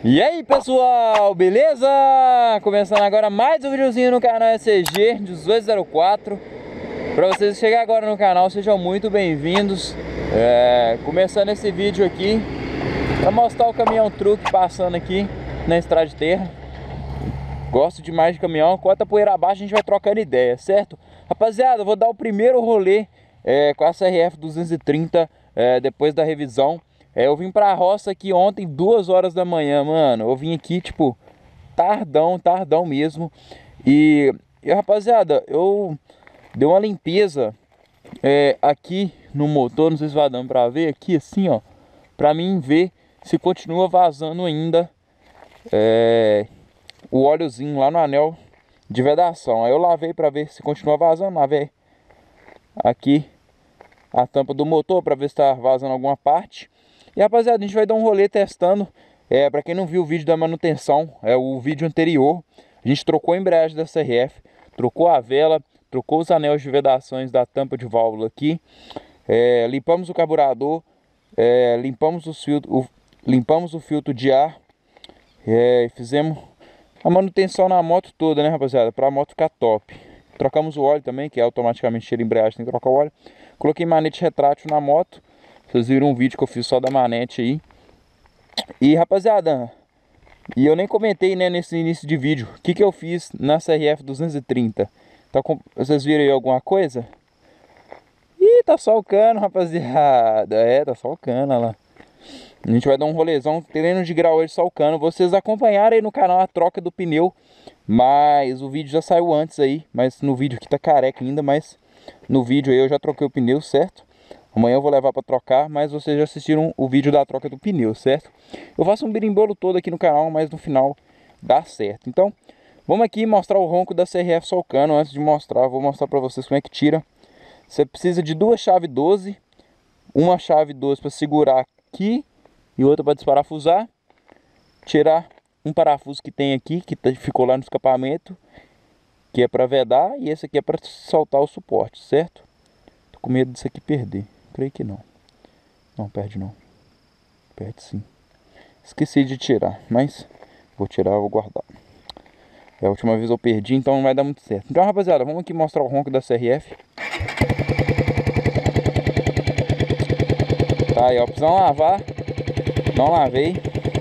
E aí pessoal, beleza? Começando agora mais um videozinho no canal ECG 1804. Para vocês que chegarem agora no canal, sejam muito bem-vindos. Começando esse vídeo aqui para mostrar o caminhão truque passando aqui na estrada de terra. Gosto demais de caminhão, enquanto a poeira abaixo a gente vai trocando ideia, certo? Rapaziada, eu vou dar o primeiro rolê com a CRF 230 depois da revisão. Eu vim pra roça aqui ontem, 2 horas da manhã, mano. Eu vim aqui, tipo, tardão mesmo. E rapaziada, eu dei uma limpeza aqui no motor. Não sei se vai dando pra ver aqui, assim, ó. Pra mim ver se continua vazando ainda o óleozinho lá no anel de vedação. Aí eu lavei pra ver se continua vazando. Lavei aqui a tampa do motor pra ver se tá vazando alguma parte. E rapaziada, a gente vai dar um rolê testando. Pra quem não viu o vídeo da manutenção, o vídeo anterior, a gente trocou a embreagem da CRF, trocou a vela, trocou os anéis de vedações da tampa de válvula aqui, limpamos o carburador, limpamos o filtro de ar, fizemos a manutenção na moto toda, né, rapaziada, para a moto ficar top. Trocamos o óleo também, que automaticamente tira a embreagem, tem que trocar o óleo. Coloquei manete retrátil na moto. Vocês viram um vídeo que eu fiz só da manete aí. E rapaziada, e eu nem comentei, né, nesse início de vídeo, o que eu fiz na CRF 230. Então, vocês viram aí alguma coisa? Ih, tá só o cano, rapaziada. Tá só o cano, olha lá. A gente vai dar um rolezão, treino de grau hoje, só o cano. Vocês acompanharam aí no canal a troca do pneu, mas o vídeo já saiu antes aí. Mas no vídeo aqui tá careca ainda, mas no vídeo aí eu já troquei o pneu, certo? Amanhã eu vou levar para trocar, mas vocês já assistiram o vídeo da troca do pneu, certo? Eu faço um birimbolo todo aqui no canal, mas no final dá certo. Então, vamos aqui mostrar o ronco da CRF Solcano. Antes de mostrar, vou mostrar para vocês como é que tira. Você precisa de 2 chaves 12, uma chave 12 para segurar aqui e outra para desparafusar. Tirar um parafuso que tem aqui, que ficou lá no escapamento, que é para vedar, e esse aqui é para soltar o suporte, certo? Tô com medo disso aqui perder. Creio que não. Não perde não. Perde sim. Esqueci de tirar, mas vou tirar, vou guardar. A última vez eu perdi, então não vai dar muito certo. Então, rapaziada, vamos aqui mostrar o ronco da CRF. Tá aí, ó, precisamos lavar. Não lavei.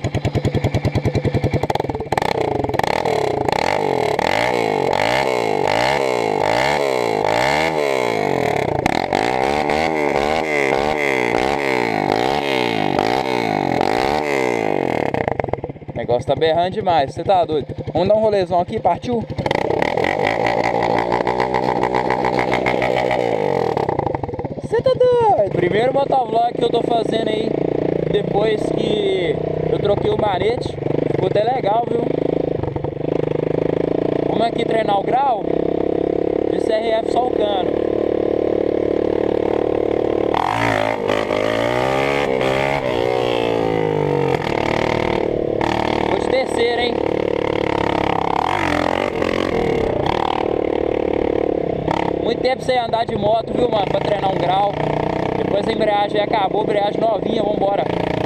O negócio tá berrando demais, você tá doido? Vamos dar um rolezão aqui, partiu? Você tá doido? Primeiro motovlog que eu tô fazendo aí, depois que eu troquei o manete. Ficou até legal, viu? Vamos aqui treinar o grau de CRF Solcano. Terceira, hein? Muito tempo sem andar de moto, viu, mano? Pra treinar um grau. Depois a embreagem acabou, embreagem novinha, vambora.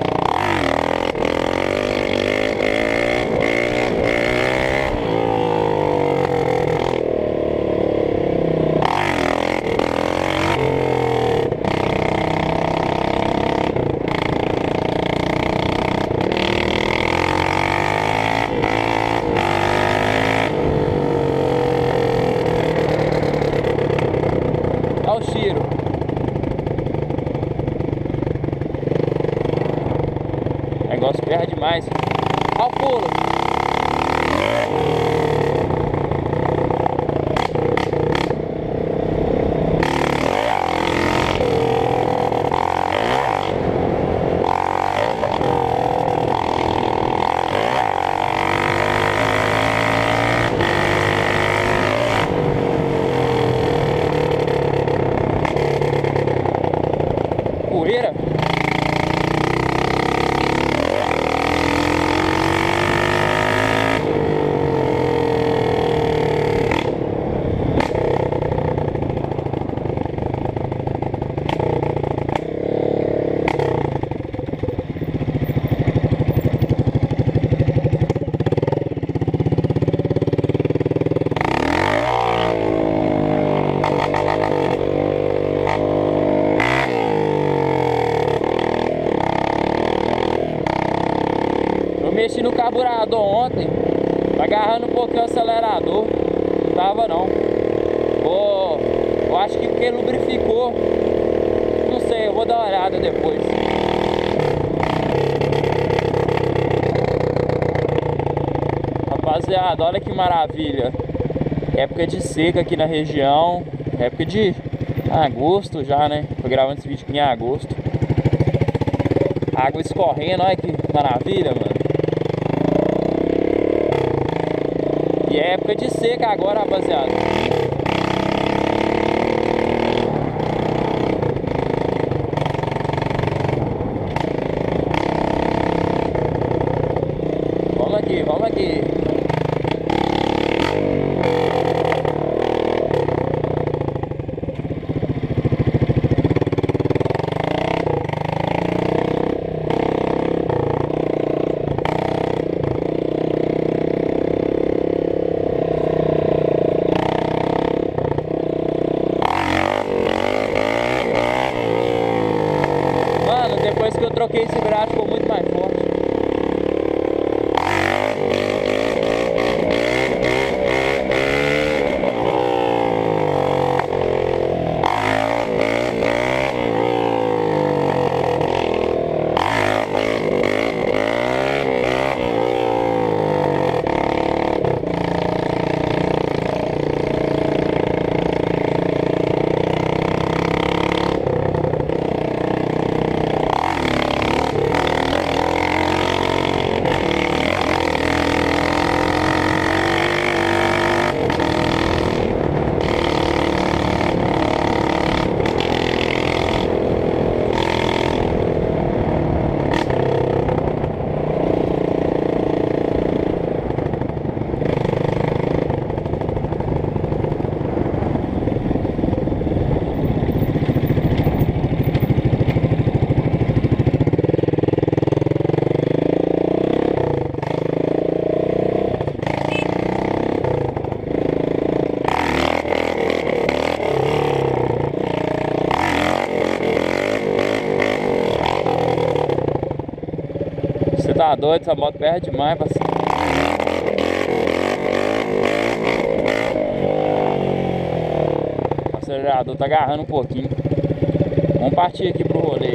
Olha o tiro. O negócio berra demais. Olha o pulo. Poeira. mexi no carburador ontem, tá agarrando um pouquinho o acelerador. Não tava não. Eu acho que porque lubrificou. Não sei, eu vou dar uma olhada depois. Rapaziada, olha que maravilha. Época de seca aqui na região. Época de agosto já, né? Tô gravando esse vídeo aqui em agosto. Água escorrendo, olha que maravilha, mano. E é época de seca agora, rapaziada. Vamos aqui, vamos aqui. Depois que eu troquei esse embreagem ficou muito mais forte. Você tá doido? Essa moto perde demais, parceiro. O acelerador tá agarrando um pouquinho. Vamos partir aqui pro rolê.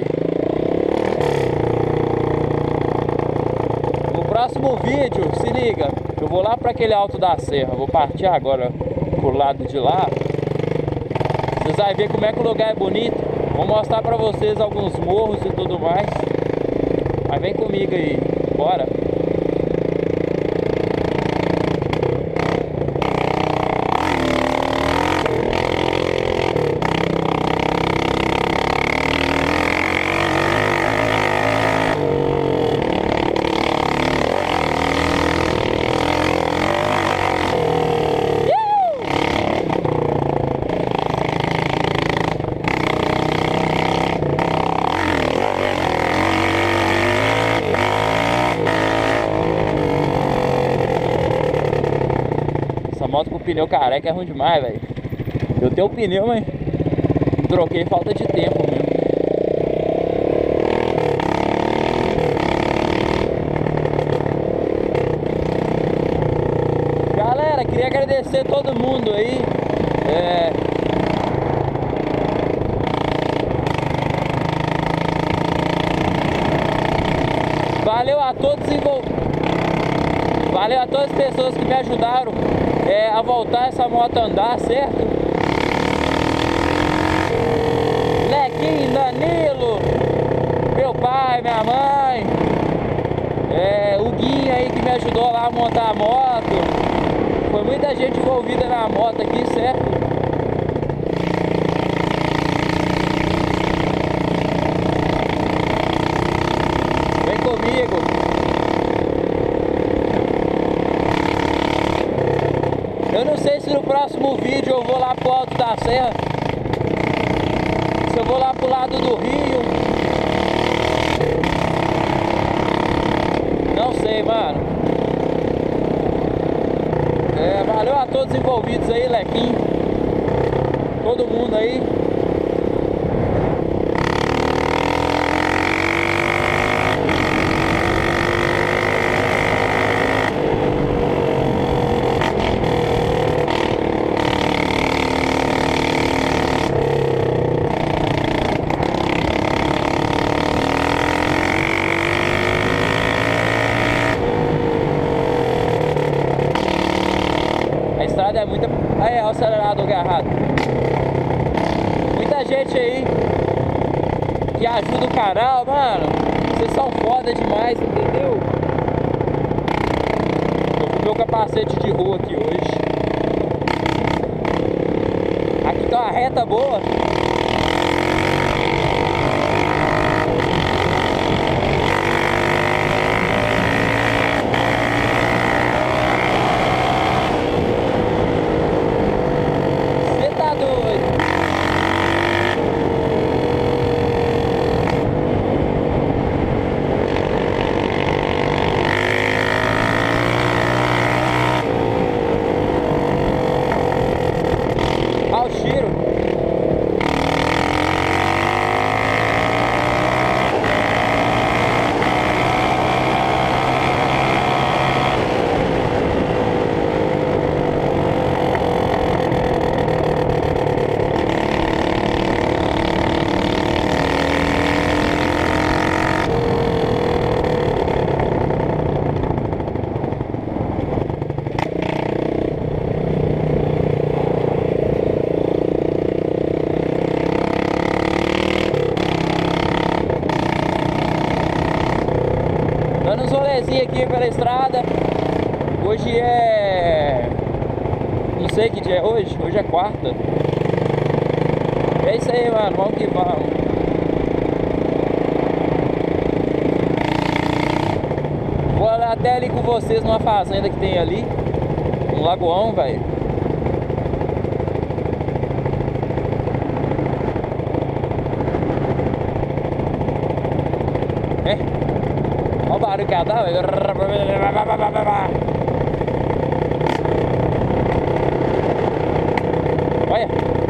No próximo vídeo, se liga, eu vou lá pra aquele alto da serra. Vou partir agora pro lado de lá. Vocês vão ver como é que o lugar é bonito. Vou mostrar pra vocês alguns morros e tudo mais. Mas vem comigo aí, bora. Moto com pneu careca é ruim demais, velho. Eu tenho o pneu, mas não troquei, falta de tempo mesmo. Galera, queria agradecer todo mundo aí. Valeu a todos Valeu a todas as pessoas que me ajudaram a voltar essa moto a andar, certo? Lequinho, Danilo, meu pai, minha mãe, o Guinho aí que me ajudou lá a montar a moto. Foi muita gente envolvida na moto aqui, certo? Vem comigo. Eu não sei se no próximo vídeo eu vou lá pro alto da serra, se eu vou lá pro lado do rio. Não sei, mano. Valeu a todos envolvidos aí, Lequinho. Todo mundo aí. agarrado é muita... Aí, o acelerador agarrado. Muita gente aí que ajuda o canal, mano. Vocês são foda demais, entendeu? Tô com o meu capacete de rua aqui hoje. Aqui tá uma reta boa. Dando uns rolezinhos aqui pela estrada. Hoje é... Não sei que dia é hoje. Hoje é quarta. É isso aí, mano. Vamos que vamos. Vou até ali com vocês numa fazenda que tem ali. Um lagoão, velho. Olha o barulho que ela dá, velho. Olha.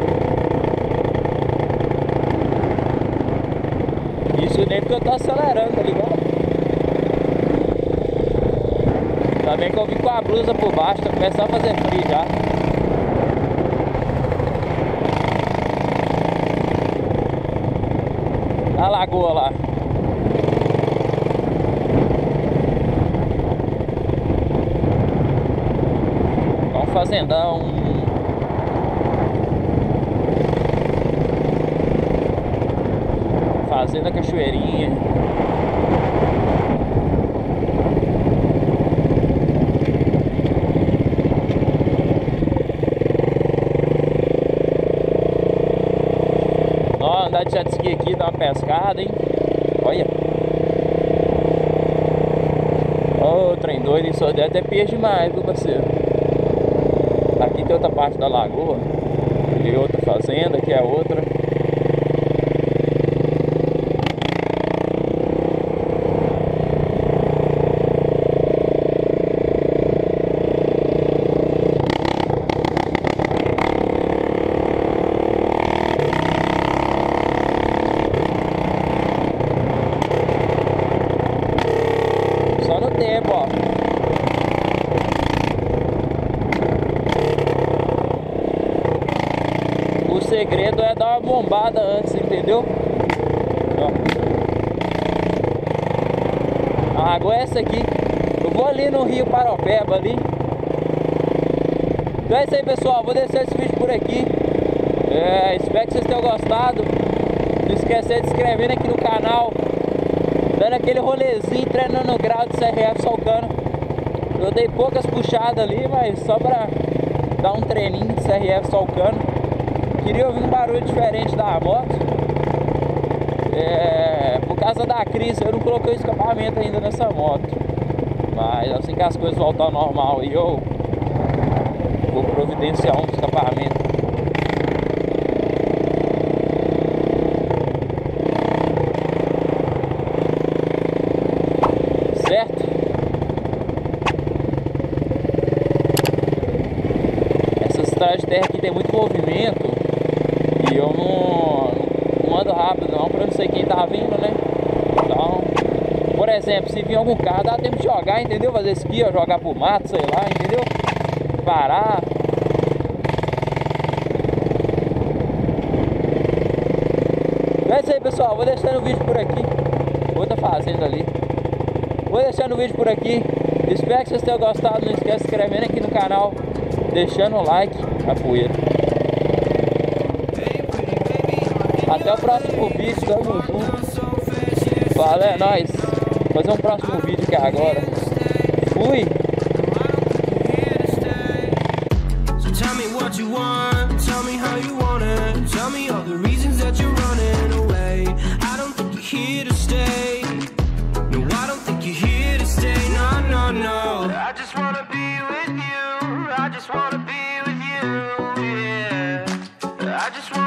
Isso nem porque eu tô acelerando, tá ligado? Também que eu vim com a blusa por baixo, tá começando a fazer frio já. A lagoa lá. Fazendão. Fazenda Cachoeirinha. Ó, andar de jet ski aqui, dar uma pescada, hein? Olha. Ô, trem doido, isso deve até peixe demais, viu, parceiro? Aqui tem outra parte da lagoa. Ali outra fazenda, aqui é outra. Só no tempo, ó. O segredo é dar uma bombada antes, entendeu? Ó. A água é essa aqui. Eu vou ali no Rio Paropeba ali. Então é isso aí, pessoal. Vou deixar esse vídeo por aqui. Espero que vocês tenham gostado. Não esqueça de se inscrever aqui no canal. Dando aquele rolezinho, treinando o grau de CRF solcando. Eu dei poucas puxadas ali, mas só pra dar um treininho de CRF solcando. Queria ouvir um barulho diferente da moto. Por causa da crise, eu não coloquei o escapamento ainda nessa moto. Mas assim que as coisas voltar ao normal, eu vou providenciar um escapamento. Certo? Essa estrada de terra aqui tem muito movimento. E eu não ando rápido não, pra não sei quem tá vindo, né? Então, por exemplo, se vir algum carro, dá tempo de jogar, entendeu? Fazer esqui, ó, jogar pro mato, sei lá, entendeu? Parar. É isso aí, pessoal. Vou deixando o vídeo por aqui. Outra fazenda ali. Vou deixando o vídeo por aqui. Espero que vocês tenham gostado. Não esquece de se inscrever aqui no canal. deixando o like na poeira. Até o próximo vídeo, tamo junto. Valeu, é nóis. Fazer um próximo vídeo aqui agora. Fui! Tell me what you want, tell me how you want it. Tell me all the reasons that you're running away. I don't think you're here to stay. No, I don't think you're here to stay. No, no, no. I just wanna be with you. I just wanna be with you. Yeah. I just wanna